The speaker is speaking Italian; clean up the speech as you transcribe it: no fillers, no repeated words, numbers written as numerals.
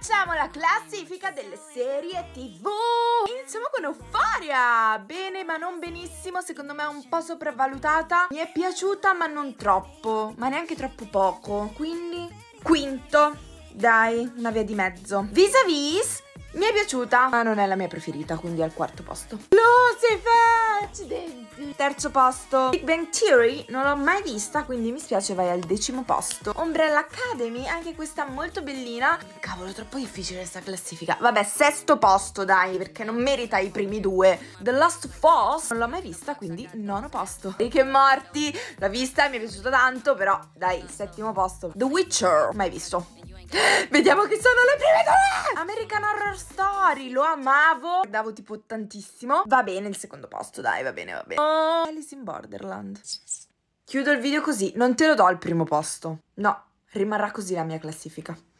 Facciamo la classifica delle serie TV. Iniziamo con Euphoria. Bene ma non benissimo, secondo me è un po' sopravvalutata. Mi è piaciuta ma non troppo, ma neanche troppo poco. Quindi quinto, dai, una via di mezzo. Vis-a-Vis mi è piaciuta, ma non è la mia preferita, quindi al quarto posto. Lucifer, accidenti. Terzo posto. Big Bang Theory, non l'ho mai vista, quindi mi spiace, vai al 10° posto. Umbrella Academy, anche questa molto bellina. Cavolo, troppo difficile questa classifica. Vabbè, 6° posto, dai, perché non merita i primi due. The Last of Us, non l'ho mai vista, quindi 9° posto. Rick e Morty, l'ho vista, mi è piaciuta tanto, però dai, 7° posto. The Witcher, mai visto. Vediamo chi sono le prime due. American Horror Story, lo amavo, guardavo tipo tantissimo. Va bene il 2° posto, dai, va bene, va bene. Oh, Alice in Borderland. Chiudo il video così, non te lo do al 1° posto. No, rimarrà così la mia classifica.